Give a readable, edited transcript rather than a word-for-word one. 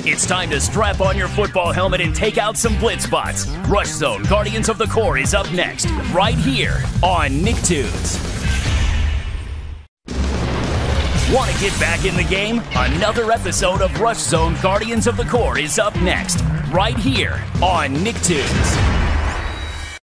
It's time to strap on your football helmet and take out some blitz spots. Rush Zone Guardians of the Core is up next, right here on NickToons. Want to get back in the game? Another episode of Rush Zone Guardians of the Core is up next, right here on NickToons.